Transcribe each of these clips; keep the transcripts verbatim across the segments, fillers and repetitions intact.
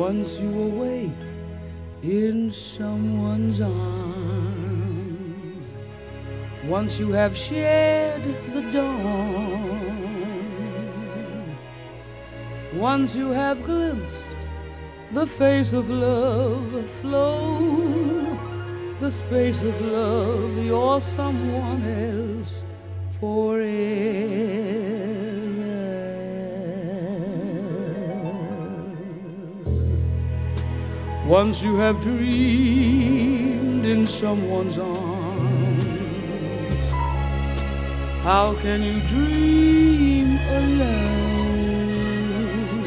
Once you awake in someone's arms, once you have shared the dawn, once you have glimpsed the face of love, flown the space of love, you're someone else forever. Once you have dreamed in someone's arms, how can you dream alone?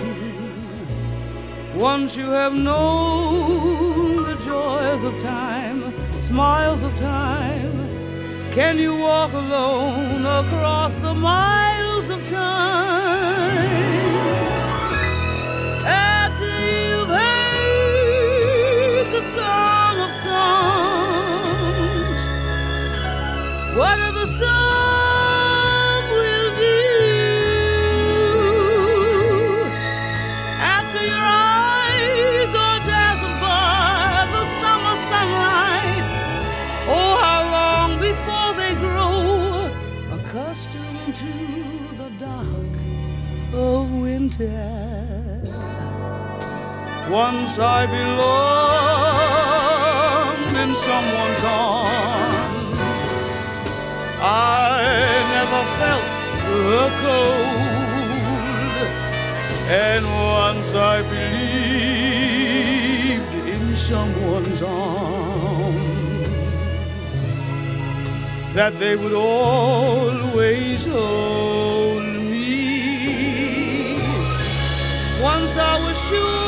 Once you have known the joys of time, smiles of time, can you walk alone across the miles of time? After you've heard the song of songs, what are the song will do? After your eyes are dazzled by the summer sunlight, oh, how long before they grow accustomed to the dark of winter. Once I belonged in someone's arms, I never felt the cold. And once I believed in someone's arms, that they would always hold me. Once I was sure